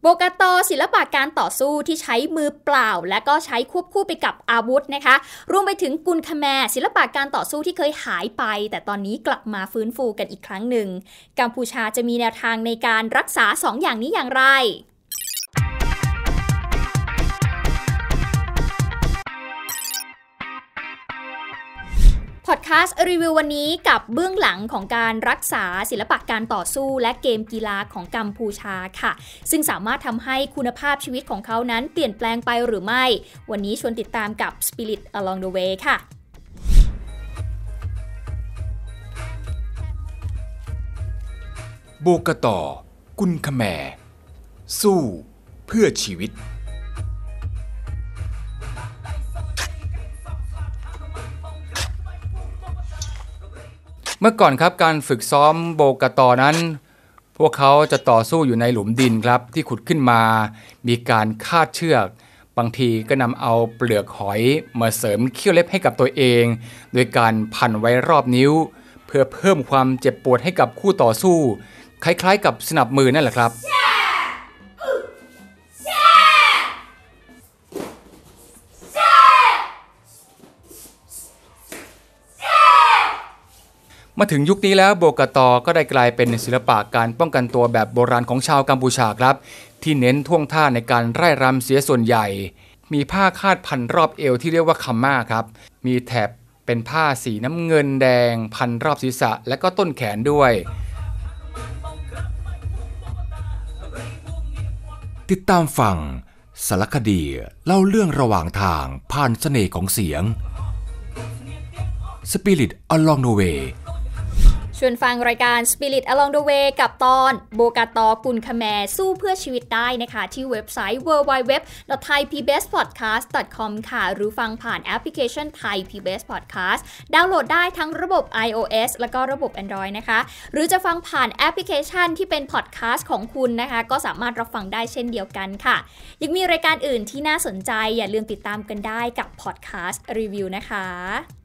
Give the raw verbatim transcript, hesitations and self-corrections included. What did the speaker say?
โบกาโตศิลปะการต่อสู้ที่ใช้มือเปล่าและก็ใช้ควบคู่ไปกับอาวุธนะคะรวมไปถึงกุนคาแมศิลปะการต่อสู้ที่เคยหายไปแต่ตอนนี้กลับมาฟื้นฟูกันอีกครั้งหนึ่งกัมพูชาจะมีแนวทางในการรักษาสองอย่างนี้อย่างไรพอดแคสต์รีวิววันนี้กับเบื้องหลังของการรักษาศิลปะการต่อสู้และเกมกีฬาของกัมพูชาค่ะซึ่งสามารถทำให้คุณภาพชีวิตของเขานั้นเปลี่ยนแปลงไปหรือไม่วันนี้ชวนติดตามกับ Spirit Along the Way ค่ะโบกาตอกุนคแมสู้เพื่อชีวิตเมื่อก่อนครับการฝึกซ้อมโบกาตอนั้นพวกเขาจะต่อสู้อยู่ในหลุมดินครับที่ขุดขึ้นมามีการคาดเชือกบางทีก็นำเอาเปลือกหอยมาเสริมเขี้ยวเล็บให้กับตัวเองโดยการพันไว้รอบนิ้วเพื่อเพิ่มความเจ็บปวดให้กับคู่ต่อสู้คล้ายๆกับสนับมือนั่นแหละครับมาถึงยุคนี้แล้วโบกาตอก็ได้กลายเป็นศิลปะการป้องกันตัวแบบโบราณของชาวกัมพูชาครับที่เน้นท่วงท่าในการไร่รำเสียส่วนใหญ่มีผ้าคาดพันรอบเอวที่เรียกว่าคัมม่าครับมีแถบเป็นผ้าสีน้ำเงินแดงพันรอบศีรษะและก็ต้นแขนด้วยติดตามฟังสารคดีเล่าเรื่องระหว่างทางผ่านเสน่ห์ของเสียง Spirit Along the Way ชวนฟังรายการ Spirit Along the Way กับตอนโบกาตอกุนคแมสู้เพื่อชีวิตได้นะคะที่เว็บไซต์ ดับเบิลยู ดับเบิลยู ดับเบิลยู ดอท ไทย พี บี เอส พอดแคสต์ ดอท คอม ค่ะหรือฟังผ่านแอปพลิเคชัน Thai พี บี เอส Podcast ดาวน์โหลดได้ทั้งระบบ iOS แล้วก็ระบบ Android นะคะหรือจะฟังผ่านแอปพลิเคชันที่เป็น Podcast ของคุณนะคะก็สามารถรับฟังได้เช่นเดียวกันค่ะยังมีรายการอื่นที่น่าสนใจอย่าลืมติดตามกันได้กับ Podcast Review นะคะ